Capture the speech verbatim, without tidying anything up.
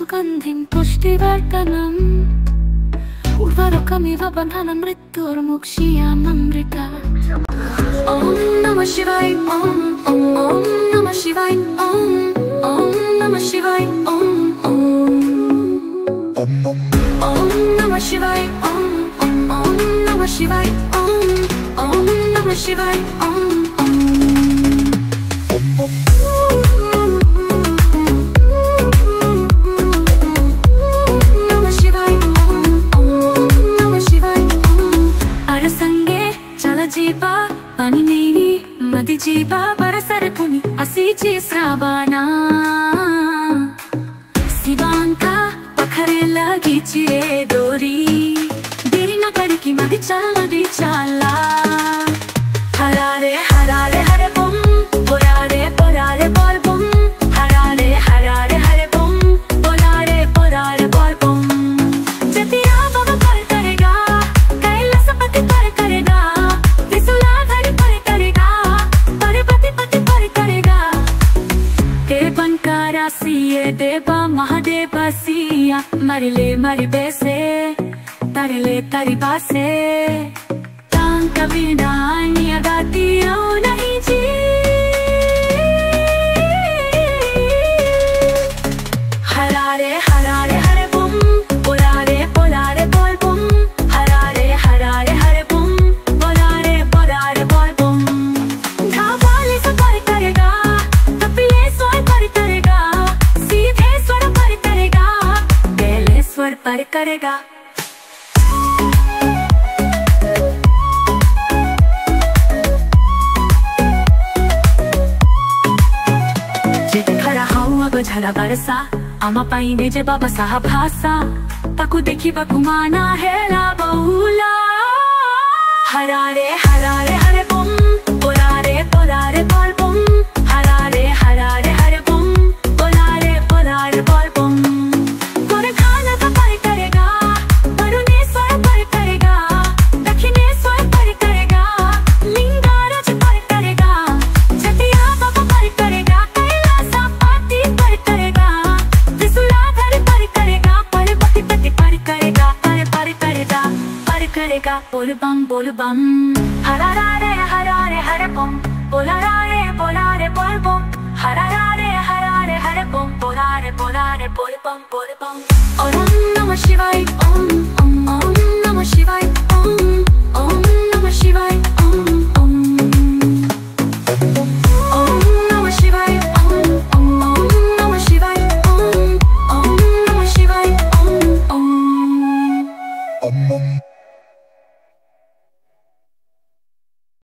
सुगन्धिं पुष्टिवर्धनम् उर्वरकमिव बन्धनं मृत्युर्मुक्षीयममृता। ॐ नमः शिवाय ॐ ॐ ॐ नमः शिवाय ॐ ॐ नमः शिवाय ॐ ॐ ॐ नमः शिवाय ॐ ॐ ॐ नमः शिवाय ॐ ॐ नमः शिवाय ॐ ॐ जीवा पानी नेनी मदी जीवा बरसर पुनी असीची श्रावणा शिवांका पखरे लगी चिरे डोरी देरी न कर की मदी चल नदी चला हरारे हरारे हरे बुम बोरारे बोरारे बोल बुम हरारे हरारे हरे बुम बोरारे बोरारे बोल बुम जतिया बाबा पर करेगा कैलाश पति पर करेगा देवा महादेव सिया मरले मरी बेसे तरले तरी बासे तांग कभी नानी अगाती ओ नहीं जी हरारे हरारे हरे बुम बोलारे बोलारे बोल बुम हरारे हरारे हरे बुम बोलारे बोलारे बोल बुम धावाले से पर करेगा कपिले सोए पर करेगा पर करेगा। खरा हवा बझरा बरसा आमा पाइने जे बाबा साहब भाषा ताकू देखी बकुमाना है ला बहुला हरारे हरारे हरे बुम बोलारे बोलारे बोल बुम हरारे हरारे हरे बुम बोलारे बोलारे बोल बुम बोल बम बोल बम हरारे हरारे हरे बम बोलारे बोलारे बोल बम हरारे हरारे हरे बम बोलारे बोलारे बोल बम बोल बम ओम नमः शिवाय ओम ओम ओम नमः शिवाय ओम ओम नमः शिवाय ओम ओम ओम नमः शिवाय ओम ओम ओम नमः शिवाय ओम ओम नमः शिवाय ओम ओम।